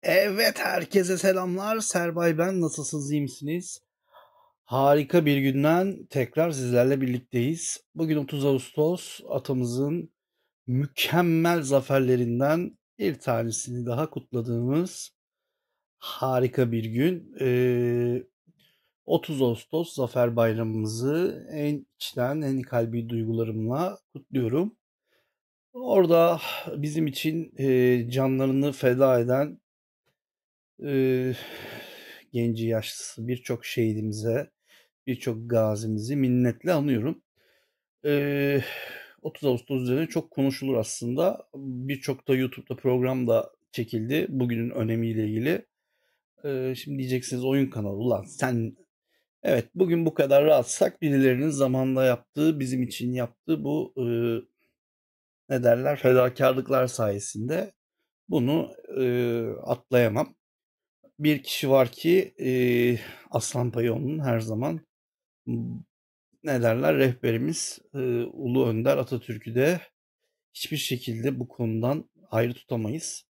Evet, herkese selamlar. Serbay ben. Nasılsınız, iyi misiniz? Harika bir günden tekrar sizlerle birlikteyiz. Bugün 30 Ağustos, atamızın mükemmel zaferlerinden bir tanesini daha kutladığımız harika bir gün. 30 Ağustos Zafer Bayramımızı en içten, en kalbi duygularımla kutluyorum. Orada bizim için canlarını feda eden Eee, genci yaşlısı birçok şehidimize, birçok gazimizi minnetle anıyorum. Eee, 30 Ağustos üzerine çok konuşulur aslında. Birçok da YouTube'da program da çekildi bugünün önemiyle ilgili. Şimdi diyeceksiniz oyun kanalı. Ulan sen evet bugün bu kadar rahatsak birilerinin zamanında yaptığı, bizim için yaptığı bu ne derler fedakarlıklar sayesinde bunu atlayamam. Bir kişi var ki aslan payı onun her zaman ne derler rehberimiz Ulu Önder Atatürk'ü de hiçbir şekilde bu konudan ayrı tutamayız.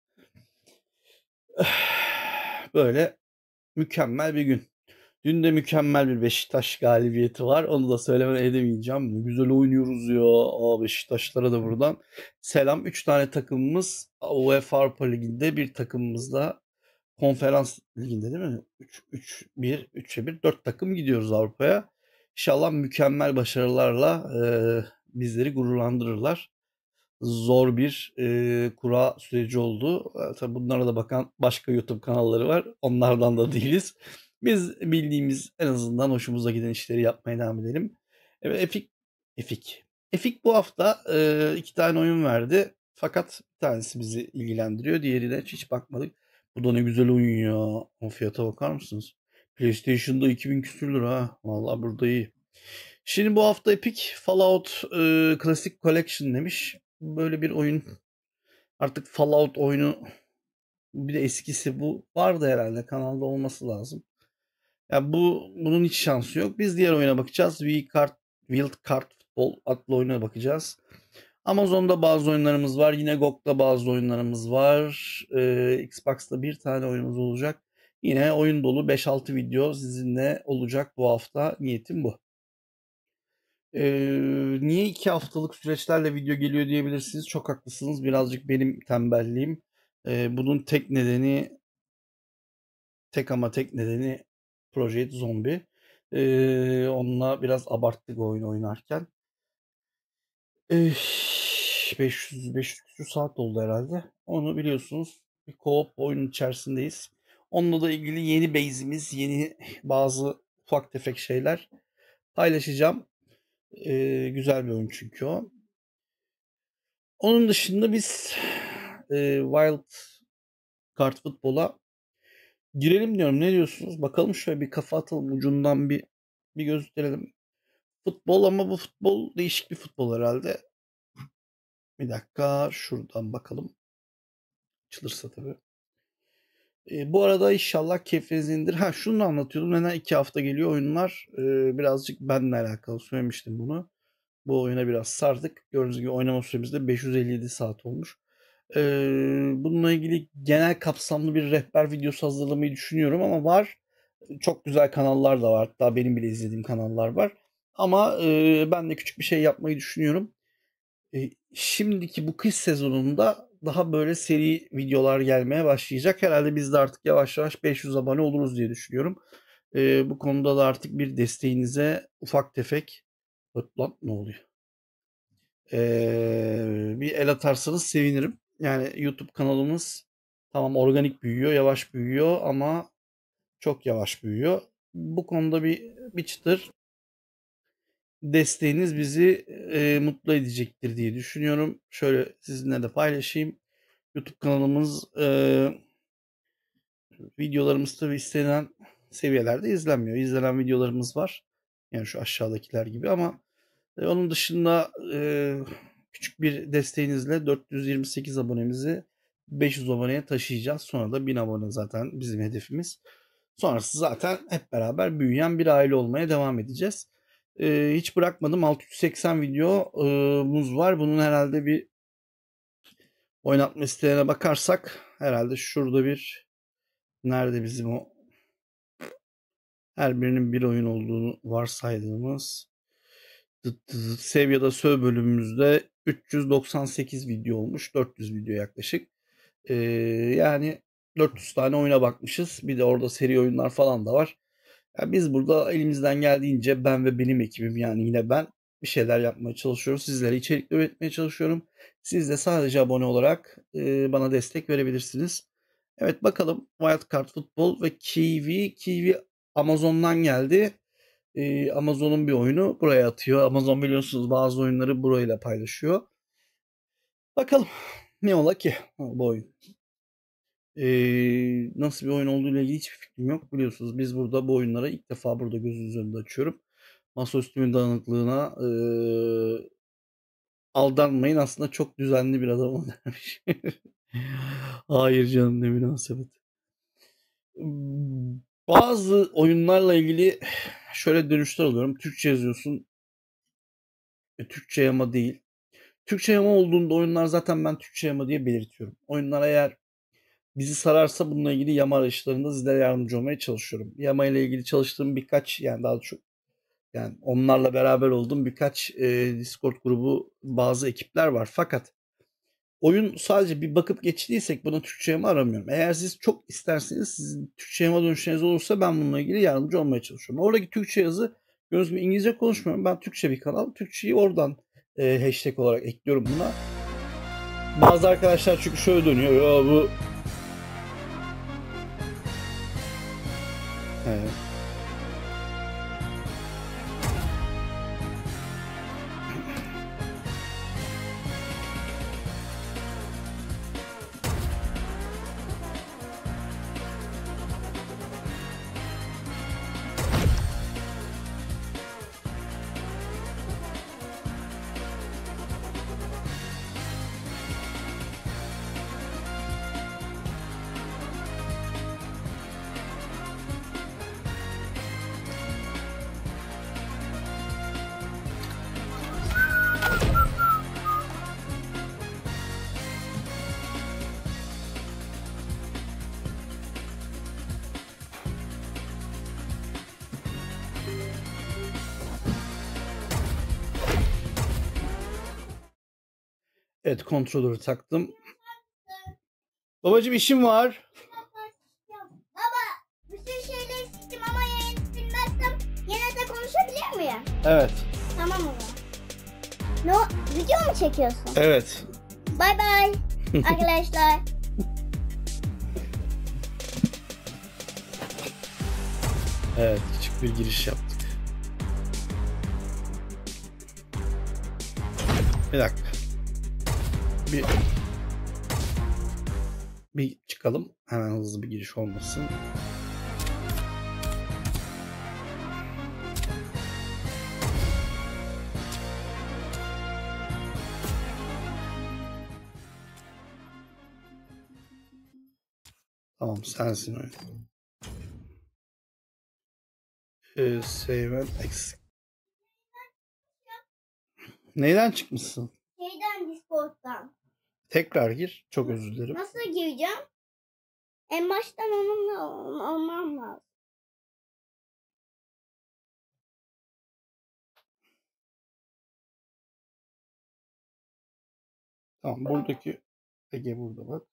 Böyle mükemmel bir gün. Dün de mükemmel bir Beşiktaş galibiyeti var. Onu da söylemeden edemeyeceğim. Ne güzel oynuyoruz ya. Beşiktaşlara da buradan selam. 3 tane takımımız UEFA Avrupa Ligi'nde, bir takımımız da Konferans Ligi'nde değil mi? 3-1, 3'e 1, 4 takım gidiyoruz Avrupa'ya. İnşallah mükemmel başarılarla bizleri gururlandırırlar. Zor bir kura süreci oldu. Tabii bunlara da bakan başka YouTube kanalları var. Onlardan da değiliz. Biz bildiğimiz en azından hoşumuza giden işleri yapmaya devam edelim. Evet, Efik bu hafta 2 tane oyun verdi. Fakat bir tanesi bizi ilgilendiriyor. Diğerine hiç bakmadık. Bu da ne güzel oyun ya. O fiyata bakar mısınız? PlayStation'da 2000 küsür lira ha. Vallahi burada iyi. Şimdi bu hafta Epic Fallout Classic Collection demiş. Böyle bir oyun. Artık Fallout oyunu bir de eskisi bu vardı herhalde. Kanalda olması lazım. Ya bunun hiç şansı yok. Biz diğer oyuna bakacağız. Wild Card Football adlı oyuna bakacağız. Amazon'da bazı oyunlarımız var. Yine GOG'da bazı oyunlarımız var. Xbox'ta bir tane oyunumuz olacak. Yine oyun dolu 5-6 video sizinle olacak bu hafta. Niyetim bu. Niye 2 haftalık süreçlerle video geliyor diyebilirsiniz. Çok haklısınız. Birazcık benim tembelliğim. Bunun tek nedeni Project Zombie. Onunla biraz abarttık oyun oynarken. 500 küsur saat oldu herhalde. Onu biliyorsunuz. Bir co-op oyunun içerisindeyiz. Onunla da ilgili yeni base'imiz, yeni bazı ufak tefek şeyler paylaşacağım. Güzel bir oyun çünkü o. Onun dışında biz Wild Card Futbol'a girelim diyorum. Ne diyorsunuz? Bakalım şöyle bir kafa atalım. Ucundan bir gösterelim. Futbol ama bu futbol değişik bir futbol herhalde. Bir dakika şuradan bakalım. Açılırsa tabii. Bu arada inşallah keyfinizdir. Ha şunu anlatıyordum. Neden 2 hafta geliyor oyunlar? Birazcık benimle alakalı söylemiştim bunu. Bu oyuna biraz sardık. Gördüğünüz gibi oynama süremiz de 557 saat olmuş. Bununla ilgili genel kapsamlı bir rehber videosu hazırlamayı düşünüyorum ama var. Çok güzel kanallar da var. Hatta benim bile izlediğim kanallar var. Ama ben de küçük bir şey yapmayı düşünüyorum. Şimdiki bu kış sezonunda daha böyle seri videolar gelmeye başlayacak. Herhalde biz de artık yavaş yavaş 500 abone oluruz diye düşünüyorum. Bu konuda da artık bir desteğinize ufak tefek lan ne oluyor? Bir el atarsanız sevinirim. Yani YouTube kanalımız tamam organik büyüyor, yavaş büyüyor ama çok yavaş büyüyor. Bu konuda bir çıtır desteğiniz bizi mutlu edecektir diye düşünüyorum. Şöyle sizinle de paylaşayım. YouTube kanalımız videolarımız tabii istenen seviyelerde izlenmiyor. İzlenen videolarımız var. Yani şu aşağıdakiler gibi ama onun dışında küçük bir desteğinizle 428 abonemizi 500 aboneye taşıyacağız. Sonra da 1000 abone zaten bizim hedefimiz. Sonrası zaten hep beraber büyüyen bir aile olmaya devam edeceğiz. Hiç bırakmadım. 680 videomuz var. Bunun herhalde bir oynatma isteğine bakarsak herhalde şurada bir Nerede bizim o? Her birinin bir oyun olduğunu varsaydığımız Sev ya da Söv bölümümüzde 398 video olmuş. 400 video yaklaşık. Yani 400 tane oyuna bakmışız. Bir de orada seri oyunlar falan da var. Ya biz burada elimizden geldiğince ben ve benim ekibim, yani yine ben, bir şeyler yapmaya çalışıyoruz. Sizlere içerik üretmeye çalışıyorum. Siz de sadece abone olarak bana destek verebilirsiniz. Evet, bakalım. Wildcard Futbol ve Kiwi. Kiwi Amazon'dan geldi. Amazon'un bir oyunu buraya atıyor. Amazon biliyorsunuz bazı oyunları burayla paylaşıyor. Bakalım ne ola ki bu oyun. Nasıl bir oyun olduğu ile ilgili hiçbir fikrim yok. Biliyorsunuz biz burada bu oyunlara ilk defa burada gözünüzün önünde açıyorum. Masaüstümün dağınıklığına aldanmayın. Aslında çok düzenli bir adamım demiş. Hayır canım, ne münasebet. Bazı oyunlarla ilgili şöyle dönüşler alıyorum. Türkçe yazıyorsun. Türkçe yama değil. Türkçe yama olduğunda oyunlar zaten ben Türkçe yama diye belirtiyorum. Oyunlar eğer bizi sararsa bununla ilgili yama arayışlarında sizlere yardımcı olmaya çalışıyorum. Yama ile ilgili çalıştığım birkaç, yani daha çok, yani onlarla beraber olduğum birkaç Discord grubu, bazı ekipler var. Fakat oyun sadece bir bakıp geçtiysek buna Türkçe yama aramıyorum. Eğer siz çok isterseniz, sizin Türkçe yama dönüşleriniz olursa ben bununla ilgili yardımcı olmaya çalışıyorum. Oradaki Türkçe yazı, gördüğünüz gibi İngilizce konuşmuyorum. Ben Türkçe bir kanal. Türkçeyi oradan hashtag olarak ekliyorum buna. Bazı arkadaşlar çünkü şöyle dönüyor. Ya bu... Evet. Evet, kontrolörü taktım. Babacığım işim var. Baba, bütün şeyleri sildim ama yayın silmezsem yine de konuşabilir miyim? Evet. Tamam mı? Video mu çekiyorsun? Evet. Bay bay arkadaşlar. Evet, küçük bir giriş yaptık. Bir dakika. Bir çıkalım. Hemen hızlı bir giriş olmasın. Tamam, sensin oyun. Save and exit. Neyden çıkmışsın? Discord'dan. Tekrar gir. Çok özür dilerim. Nasıl gireceğim? En baştan onunla olmam lazım. Tamam, buradaki Ege burada bak.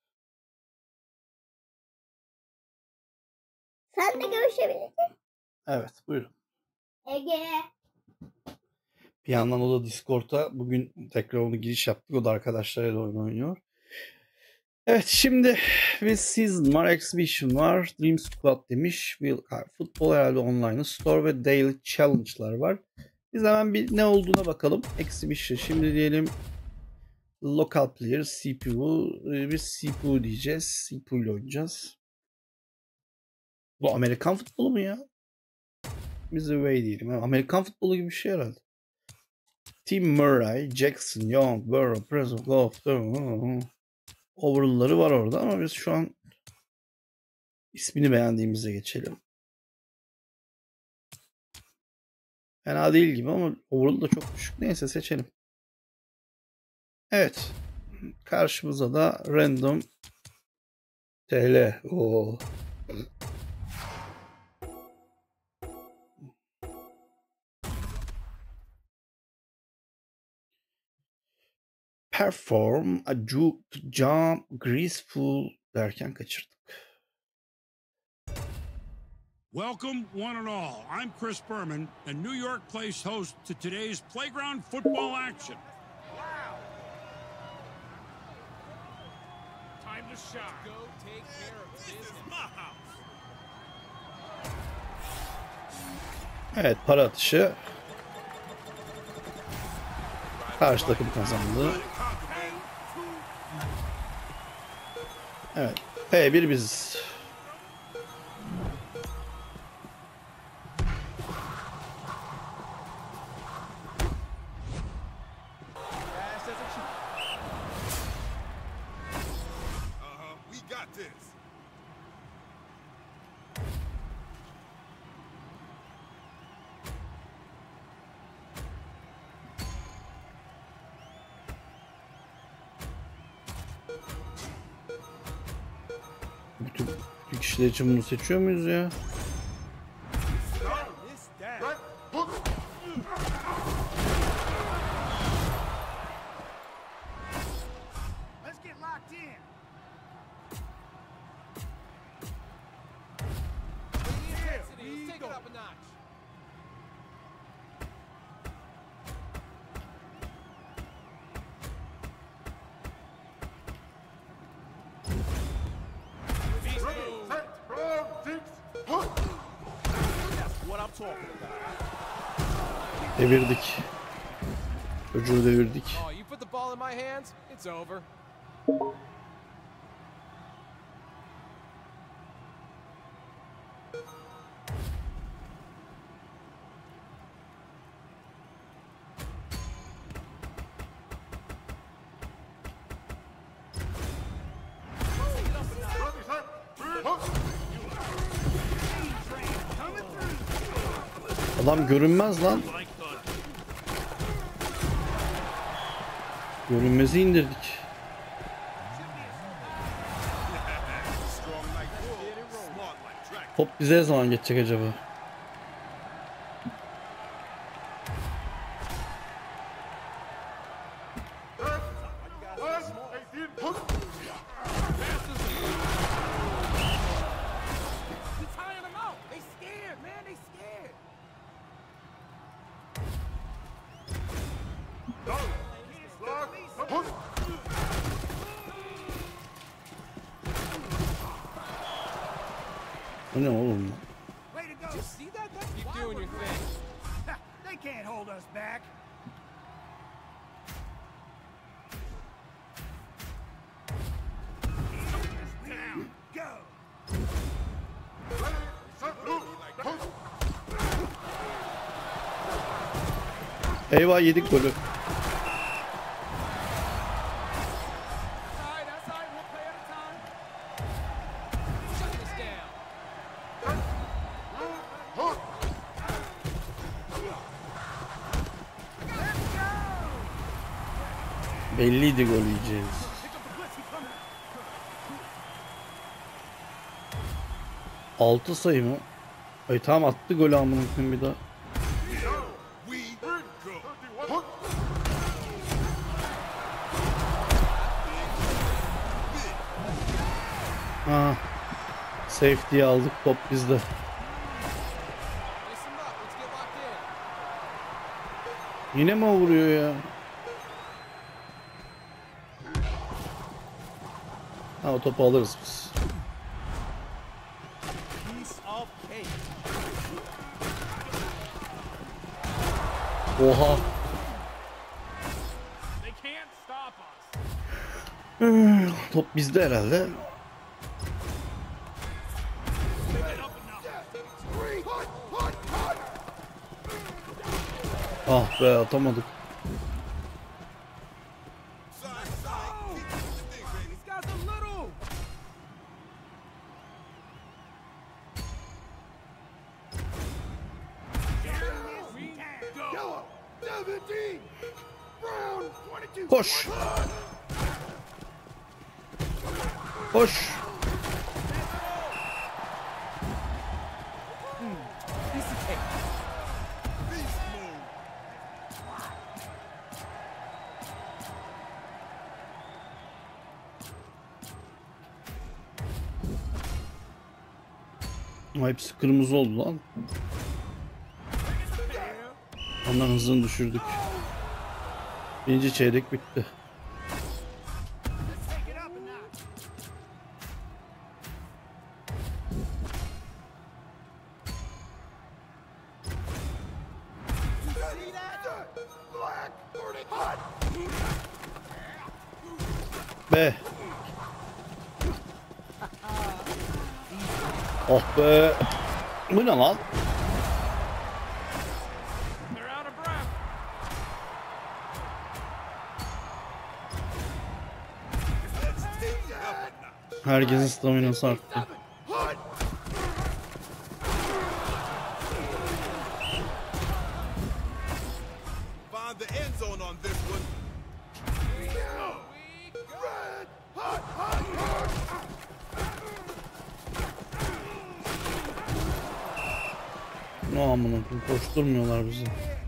Sen de görüşebilirsin. Evet, buyurun. Ege. Bir yandan o da Discord'a bugün tekrar onu giriş yaptık. O da arkadaşlarıyla oyun oynuyor. Evet, şimdi bir season var, exhibition var, Dream Squad demiş. Futbol herhalde online'ı, store ve daily challenge'lar var. Biz hemen bir ne olduğuna bakalım. Exhibition, şimdi diyelim local player, CPU. Biz CPU diyeceğiz. CPU ile oynayacağız. Bu Amerikan futbolu mu ya? Biz away diyelim. Amerikan futbolu gibi bir şey herhalde. Tim Murray, Jackson, Young, Burrow, Preston, Goff, overall'ları var orada ama biz şu an ismini beğendiğimize geçelim. Fena değil gibi ama overall da çok düşük. Neyse, seçelim. Evet. Karşımıza da random TL. Oo. Perform a jump graceful derken kaçırdık. Welcome, one and all. I'm Chris Berman, and New York plays host to today's playground football action. Wow. Time to shine. Go take care of business. This is my house. Evet, para atışı. Karşı takım kazandı. Evet. P1 biziz. We got this. Bütün kişiler için bunu seçiyor muyuz ya? Let's get locked in. Let's take it up a notch. That's what I'm talking about. Devirdik. Çocuğu devirdik. Oh, you put the ball in my hands, it's over. Adam görünmez lan. Görünmezi indirdik. Top bize ne zaman geçecek acaba? You're tiring them out. They scared, man. They scared. Bu ne oğlum? Way to go. Did you see that? Keep doing your thing. They can't hold us back. Down. Go. Eyvah, yedik golü. That's all right. That's all right. We'll play at a time. Shut this down. Belliydi gol yiyeceğiz. Pick up the blitz. He's coming. 6 sayı mı? Ay tamam, attı golü amına koyayım bir daha. Ha. Safety'yi aldık, top bizde. Lace him up. Let's get locked in. Yine mi o vuruyor ya? Ha, o topu alırız biz. Piece of cake. Oha. They can't stop us. Top bizde herhalde. Ah be, atamadık. These guys are little. Go. 17. Brown 22. Koş. Koş. Ama hepsi kırmızı oldu lan. Onların hızını düşürdük. Birinci çeyrek bitti. Be. Oh be. Bu ne lan? They're out of breath. Herkesin staminası arttı. Find the end zone on this one. Ne amına koyayım, koşturmuyorlar bizi.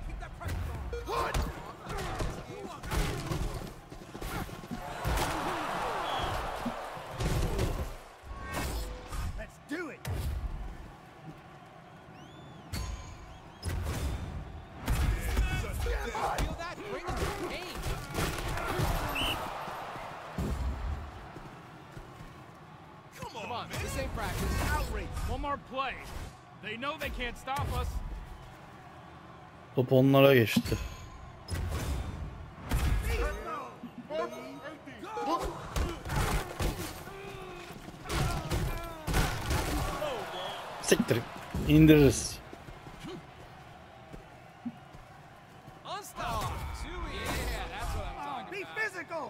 Let's do it. Feel that? Bring us the pain. Come on, this ain't practice. Outrage. One more play. They know they can't stop us. Top onlara geçti. Siktir. İndiririz. Unstoppable. Yeah, that's what I'm talking about. Be physical.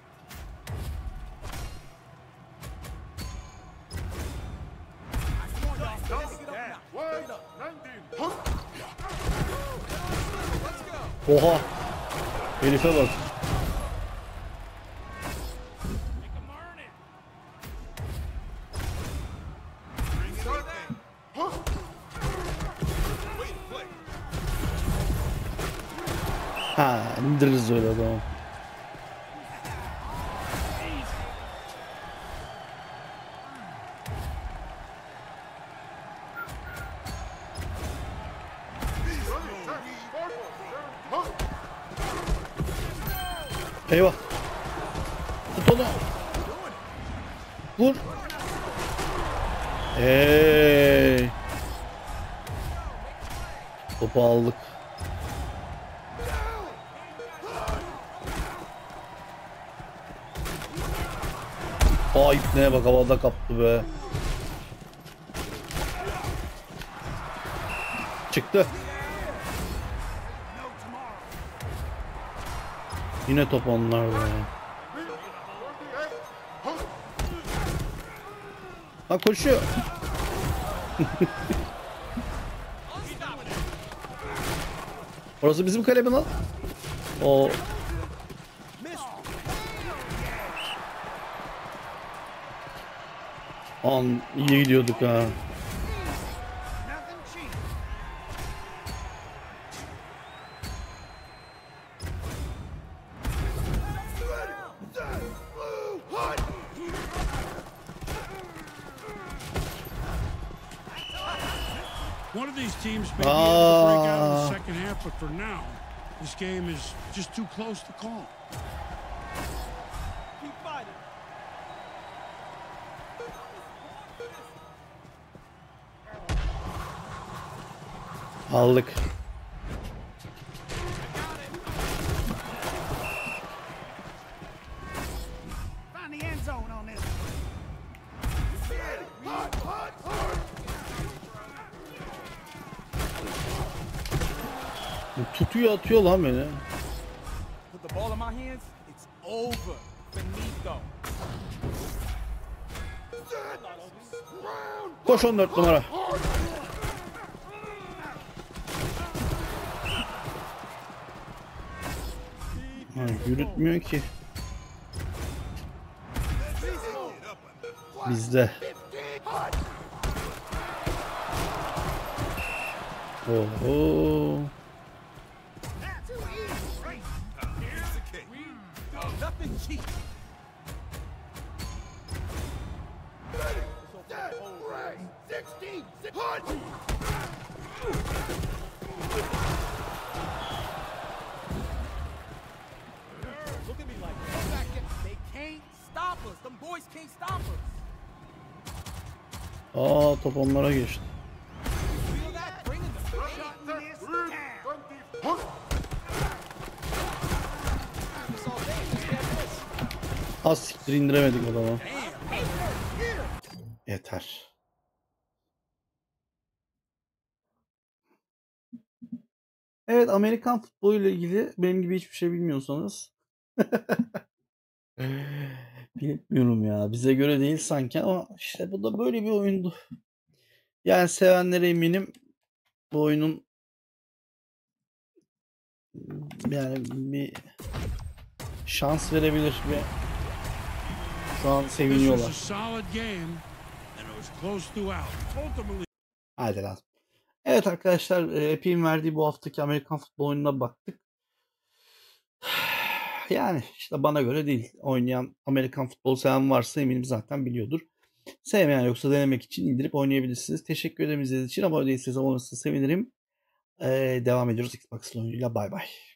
Oha. Herife bak. Make 'em earn it. Ha, indiririz öyle adamı. Eyvah. Tut onu. Vur. Hey. Topu aldık. Ay ne bak, havada kaptı be. Çıktı. Yine top onlarda ya. Ha, koşuyor. Orası bizim kale mi lan? O. An iyi gidiyorduk ha. One of these teams may be able to break out in the second half, but for now, this game is just too close to call. Keep fighting. Aldık. Find the end zone on this. Tutuyor, atıyor lan beni. Put the ball in my hands, it's over. Finito. Koş 14 numara. Ha, yürütmüyor ki. Bizde. Oho. Nothing cheap. Look at me like that. Come back here. They can't stop us. Them boys can't stop us. Aa, top onlara geçti. Feel that? Bringing the shot this down. It's all day. Just get this. Az siktir indiremedik adamı. Yeter. Evet, Amerikan futbolu ile ilgili benim gibi hiçbir şey bilmiyorsanız bilmiyorum ya. Bize göre değil sanki ama işte bu da böyle bir oyundu. Yani sevenlere eminim bu oyunun yani bir şans verebilir ve şu an This was seviniyorlar. a solid game, and it was close throughout. Ultimately, Hadi lan. Evet arkadaşlar, Epic'in verdiği bu haftaki Amerikan futbol oyununa baktık. Yani işte bana göre değil. Oynayan Amerikan futbol seven varsa eminim zaten biliyordur. Sevmeyen yoksa denemek için indirip oynayabilirsiniz. Teşekkür ederim izlediğiniz için. Abone değilseniz abone olursanız sevinirim. Devam ediyoruz Xbox oyunuyla. Bay bay.